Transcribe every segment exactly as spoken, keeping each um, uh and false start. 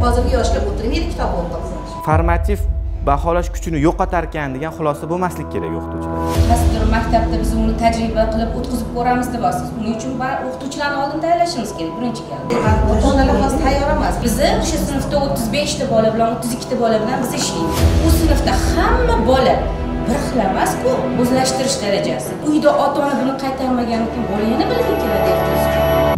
hozirgi yoshga o'tirmaydi kitob o'qib. Formativ baholash kuchini yo'qotar ekan degan xulosa bo'lmaslik kerak o'qituvchilar. Qaysidir maktabda biz uni tajriba qilib o'tkazib ko'ramiz deb olasiz. Buning uchun o'qituvchilarni oldin tayyorlashimiz kerak birinchi gal. Ota-onalar hozir tayyor emas. Bizni o'sha sinfda o'ttiz besh ta bola bilan o'ttiz ikki ta bola bilan biz ishlaymiz. U sinfda hamma bola bir xil emas-ku o'zlashtirish darajasi. Uyda ota-ona buni qaytarmagani uchun bola yana bilib keladi ertasi.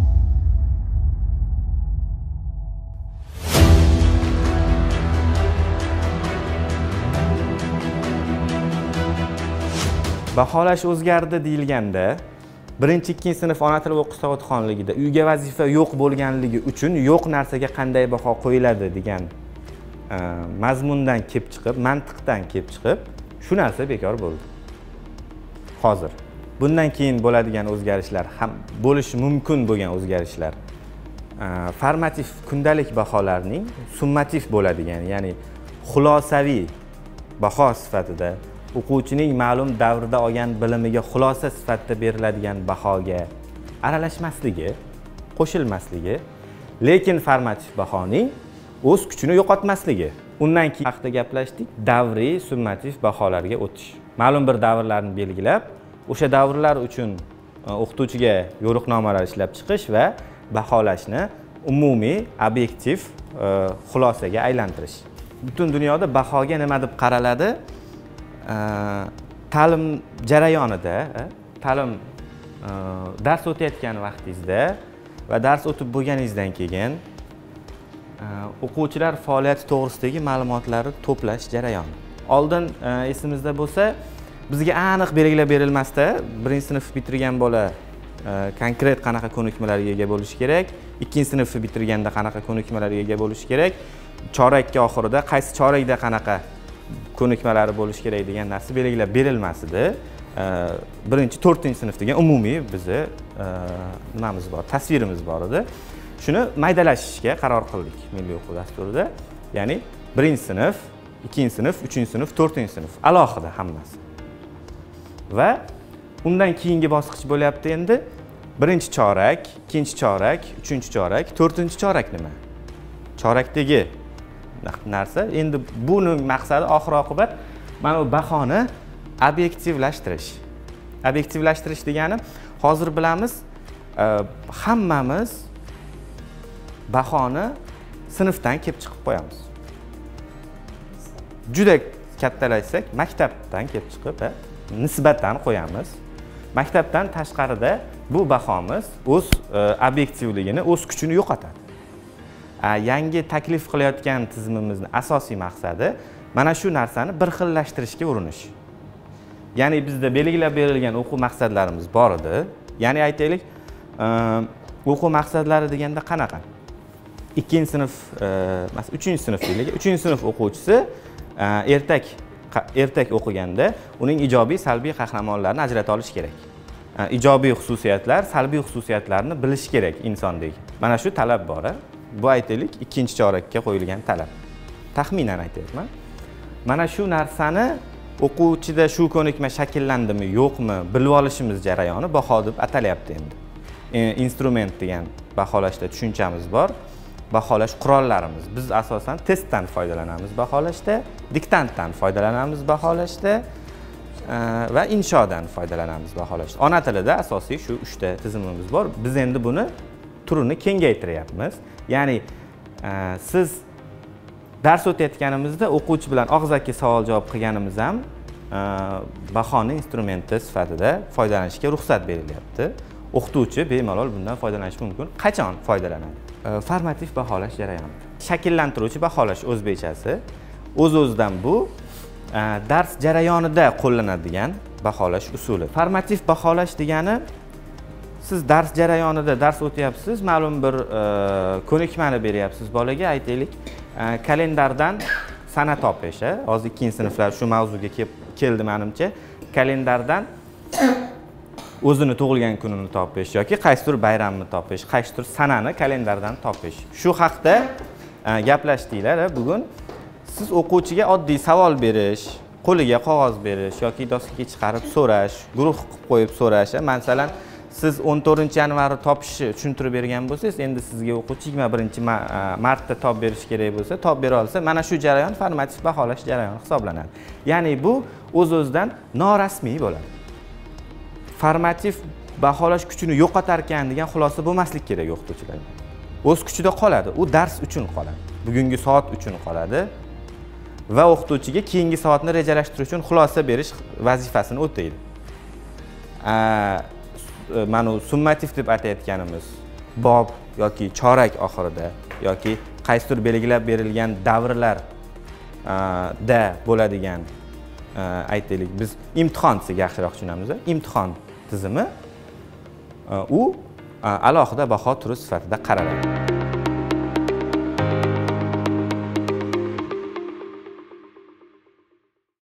Baholash o'zgardi deyilganda, birinchi ikkinchi sinf ona tili o'qish savodxonligida uyga vazifa yo'q bo'lganligi uchun yo'q narsaga qanday baho qo'yiladi degan mazmundan kelib chiqib, mantiqdan kelib chiqib, shu narsa bekor bo'ldi. Hozir bundan keyin bo'ladigan o'zgarishlar ham bo'lishi mumkin bo'lgan o'zgarishlar formativ kundalik baholarning summativ bo'ladigan, ya'ni xulosaviy baho sifatida o'quvchining ma'lum davrda olgan bilimiga xulosa sifatida beriladigan bahoga aralashmasligi, qo'shilmasligi, lekin formativ bahoning o'z kuchini yo'qotmasligi. Undan keyin haqida gaplashdik, davriy summativ baholarga o'tish. Ma'lum bir davrlarni belgilab, o'sha davrlar uchun o'qituvchiga yo'riqnomalar ishlab chiqish va baholashni umumiy, obyektiv xulosaga aylantirish. Butun dunyoda bahoga nima deb qaraladi? Ta'lim jarayonida, ta'lim dars o'tayotgan vaqtingizda va dars o'tib bo'lganingizdan keyin o'quvchilar faoliyati to'g'risidagi ma'lumotlarni to'plash jarayoni. Oldin esimizda bo'lsa, bizga aniq belgilab berilmasda, birinchi sinf bitirgan bola konkret qanaqa ko'nikmalarga ega bo'lishi kerak, ikkinchi sinfni bitirganda qanaqa ko'nikmalarga ega bo'lishi kerak, chorakka oxirida qaysi chorakda qanaqa ko'nikmalari bo'lishi kerak degan narsa belgilab berilmas edi. Birinchi to'rtinchi sinf degan umumiy bizni nimamiz bor, tasvirimiz bor edi. Shuni maydalashishga qaror qildik milliy o'quv dasturida. Ya'ni birinchi sinf, ikkinchi sinf, uchinchi sinf, to'rtinchi sinf alohida hammasi. Va undan keyingi bosqich bo'lyapti endi. Birinchi chorak, ikkinchi chorak, uchinchi chorak, to'rtinchi chorak nima? Chorakdagi narsa. Endi buning maqsadi oxir-oqibat mana bu bahoni obyektivlashtirish. Obyektivlashtirish degani hozir bilamiz, hammamiz bahoni sinfdan kelib chiqib qo'yamiz. Juda kattalashsak, maktabdan kelib chiqib, nisbatan qo'yamiz. Maktabdan tashqarida bu bahomiz o'z obyektivligini, o'z kuchini yo'qotadi. Yangi taklif qilayotgan tizimimizning asosiy maqsadi mana shu narsani bir xillashtirishga urinish. Ya'ni bizda belgilab berilgan o'quv maqsadlarimiz bor edi. Ya'ni aytaylik, o'quv maqsadlari deganda qanaqa? ikkinchi sinf, masalan, uchinchi sinf deylik. uchinchi sinf o'quvchisi ertak ertak o'qiganda uning ijobiy, salbiy qahramonlarini ajrata olish kerak. Ijobiy xususiyatlar, salbiy xususiyatlarni bilish kerak insondek. Mana shu talab bor. Bu aytaylik ikkinchi chorakka qo'yilgan talab. Taxminan aytayapman. Mana shu narsani o'quvchida shu ko'nikma shakllandimi, yo'qmi, bilib olishimiz jarayoni baho deb atalyapti endi. Instrument degan baholashda tushunchamiz bor. Baholash qurollarimiz. Biz asosan testdan foydalanamiz baholashda, diktantdan foydalanamiz baholashda va inshodan foydalanamiz baholashda. Ona tilida asosiy shu uchta tizimimiz bor. Biz endi buni turini kengaytiryapmiz. Ya'ni siz dars o'tayotganimizda o'quvchi bilan og'zaki savol javob qilganimiz ham bahoni instrumenti sifatida foydalanishga ruxsat berilyapti. O'qituvchi bemalol bundan foydalanishi mumkin. Qachon foydalanadi? Formativ baholash jarayoni. Shakllantiruvchi baholash o'zbekchasi. O'z-o'zidan bu dars jarayonida qo'llanadigan baholash usuli. Formativ baholash degani siz dars jarayonida dars o'tyapsiz, ma'lum bir ko'nikmani beryapsiz bolaga, aytaylik, kalendardan sana topish. Hozir ikkinchi sinflar shu mavzuga keldi menimcha. Kalendardan o'zini tug'ilgan kunini topish yoki qaysidir bayramni topish, qaysidir sanani kalendardan topish. Shu haqda gaplashdinglar. Bugun siz o'quvchiga oddiy savol berish, qo'liga qog'oz berish yoki doskaga chiqarib so'rash, guruh qilib qo'yib so'rash. Masalan, siz o'n to'rtinchi yanvarni topishni tushuntirib bergan bo'lsangiz, endi sizga o'quvchi yigirma birinchi martda topib berish kerak bo'lsa, topib bera olsa, mana shu jarayon formativ baholash jarayoni hisoblanadi. Ya'ni bu o'z-o'zidan norasmiy bo'ladi. Formativ baholash kuchini yo'qotar ekan degan xulosa bo'lmaslik kerak o'qituvchilarga. O'z kuchida qoladi, u dars uchun qoladi. Bugungi soat uchun qoladi va o'qituvchiga keyingi soatni rejalashtirish uchun xulosa berish vazifasini o'taydi. Mana summativ deb atayotganimiz bob yoki chorak oxirida yoki qaysidir belgilab berilgan davrlar da bo'ladigan, aytaylik, biz imtihon desak yaxshiroq tushunamiz. Imtihon tizimi u alohida baho turi sifatida qaraladi.